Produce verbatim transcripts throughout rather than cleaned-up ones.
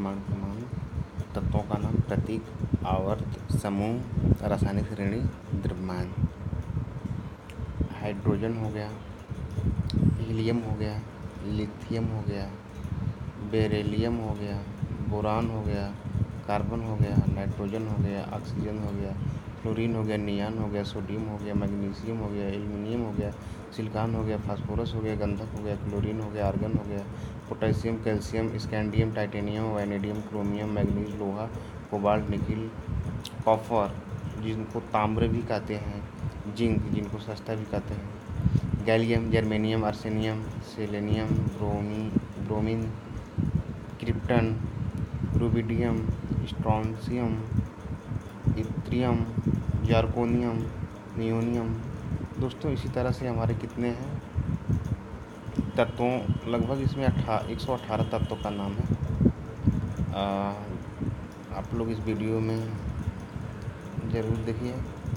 द्रव्यमान का मान, तत्वों का नाम, प्रतीक, आवर्त, समूह, रासायनिक श्रेणी, द्रव्यमान। हाइड्रोजन हो गया, हीलियम हो गया, लिथियम हो गया, बेरिलियम हो गया, बोरान हो गया, कार्बन हो गया, नाइट्रोजन हो गया, ऑक्सीजन हो गया, फ्लोरीन हो गया, नियान हो गया, सोडियम हो गया, मैग्नीशियम हो गया, एल्युमिनियम हो गया, सिलिकॉन हो गया, फास्फोरस हो गया, गंधक हो गया, क्लोरीन हो गया, आर्गन हो गया, potassium, calcium, scandium, titanium, vanadium, chromium, manganese, लोहा, कोबाल्ट, निकिल, कॉपर जिनको ताम्र भी कहते हैं, जिंक जिनको सस्ता भी कहते हैं, गैलियम, जर्मेनियम, आर्सेनियम, सेलेनियम, ब्रोमी bromine, krypton, rubidium, strontium, yttrium, zirconium, नियोनियम। दोस्तों इसी तरह से हमारे कितने हैं तत्वों, लगभग इसमें अट्ठा एक सौ अठारह तत्वों का नाम है। आ, आप लोग इस वीडियो में ज़रूर देखिए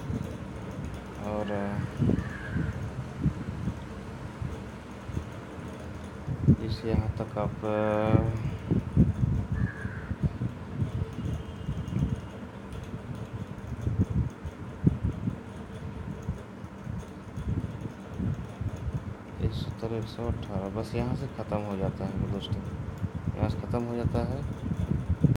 और इस यहाँ तक आप इस तरह एक सौ अठारह बस यहाँ से ख़त्म हो जाता है दोस्तों, यहाँ से ख़त्म हो जाता है।